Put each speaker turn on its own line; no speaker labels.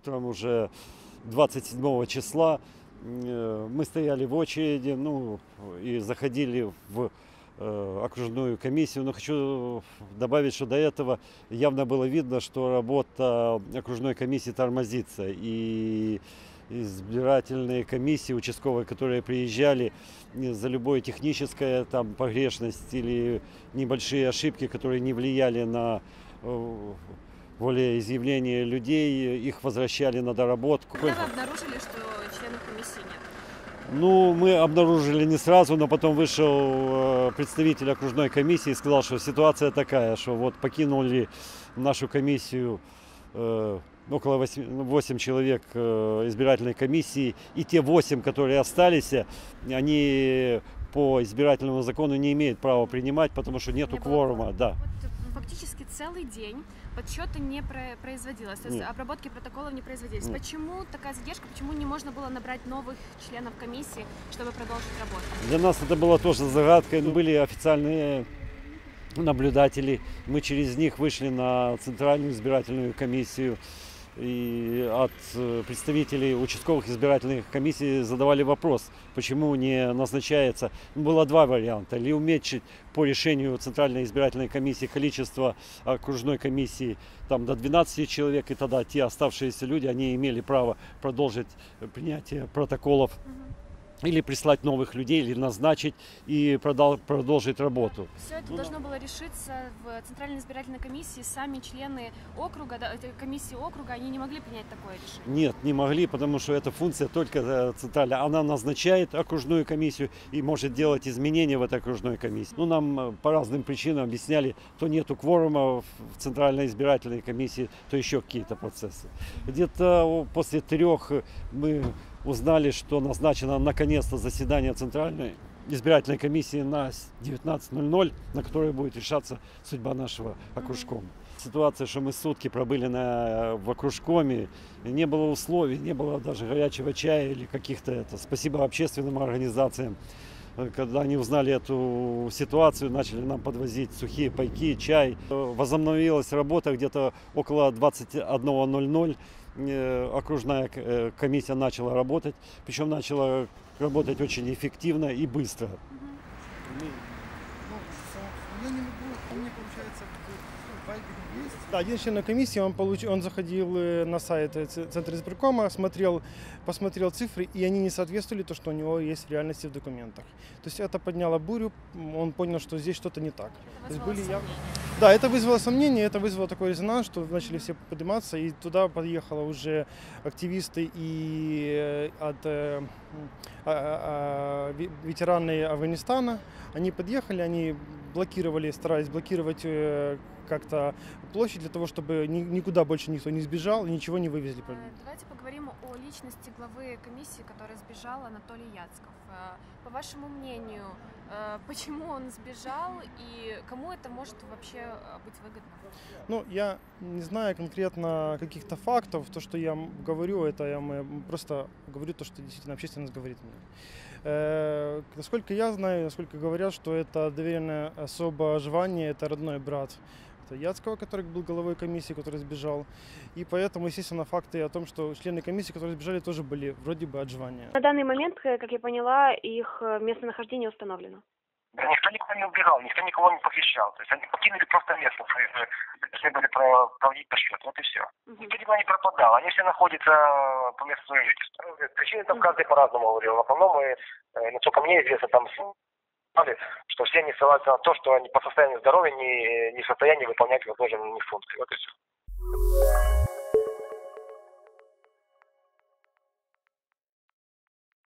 Утром уже 27 числа мы стояли в очереди, ну, и заходили в окружную комиссию. Но хочу добавить, что до этого явно было видно, что работа окружной комиссии тормозится. И избирательные комиссии участковые, которые приезжали, за любое техническое там погрешность или небольшие ошибки, которые не влияли на волеизъявление людей, их возвращали на доработку.
Когда вы обнаружили, что членов комиссии нет?
Ну, мы обнаружили не сразу, но потом вышел представитель окружной комиссии и сказал, что ситуация такая, что вот покинули нашу комиссию около 8 человек избирательной комиссии, и те 8, которые остались, они по избирательному закону не имеют права принимать, потому что нету кворума. Да.
Вот, фактически целый день подсчета не производилось, то есть обработки протоколов не производились.
Нет.
Почему такая задержка, почему не можно было набрать новых членов комиссии, чтобы продолжить работу?
Для нас это было тоже загадкой. Были официальные наблюдатели, мы через них вышли на Центральную избирательную комиссию. И от представителей участковых избирательных комиссий задавали вопрос, почему не назначается. Было два варианта: или уменьшить по решению Центральной избирательной комиссии количество окружной комиссии там, до 12 человек, и тогда те оставшиеся люди, они имели право продолжить принятие протоколов, или прислать новых людей, или назначить и продолжить работу.
Все это должно было решиться в Центральной избирательной комиссии. Сами члены округа, комиссии округа, они не могли принять такое решение?
Нет, не могли, потому что эта функция только центральная. Она назначает окружную комиссию и может делать изменения в этой окружной комиссии. Ну, нам по разным причинам объясняли, то нету кворума в Центральной избирательной комиссии, то еще какие-то процессы. Где-то после 3 мы узнали, что назначено наконец-то заседание Центральной избирательной комиссии на 19:00, на которой будет решаться судьба нашего окружкома. Ситуация, что мы сутки пробыли в окружкоме, не было условий, не было даже горячего чая или каких-то Спасибо общественным организациям. Когда они узнали эту ситуацию, начали нам подвозить сухие пайки, чай. Возобновилась работа где-то около 21:00. Окружная комиссия начала работать, причем начала работать очень эффективно и быстро.
Да, один член комиссии, он заходил на сайт Центра избиркома, посмотрел цифры, и они не соответствовали то, что у него есть в реальности в документах. То есть это подняло бурю, он понял, что здесь что-то не так. Да, это вызвало сомнения, это вызвало такой резонанс, что начали все подниматься, и туда подъехали уже активисты и ветераны Афганистана. Они подъехали, они старались блокировать как-то площадь для того, чтобы никуда больше никто не сбежал и ничего не вывезли.
Давайте поговорим о личности главы комиссии, которая сбежал, Анатолий Яцков. По вашему мнению, почему он сбежал и кому это может вообще быть выгодно?
Ну, я не знаю конкретно каких-то фактов. То, что я говорю, это я просто говорю то, что действительно общественность говорит мне. Насколько я знаю, насколько говорят, что это доверенная особа Жвании, это родной брат Яцкого, который был главой комиссии, который сбежал. И поэтому, естественно, факты о том, что члены комиссии, которые сбежали, тоже были вроде бы от Жвания.
На данный момент, как я поняла, их местонахождение установлено.
Да, никто никого не убирал, никто никого не похищал. То есть они покинули просто место, должны были проводить подсчет. Вот и все. Никто никуда не пропадал. Они все находятся по месту своего жительства. Причины там каждый по-разному говорил. В основном, насколько мне известно, там что все они ссылаются на то, что они по состоянию здоровья не в состоянии выполнять возложенные на них функции. Вот и все.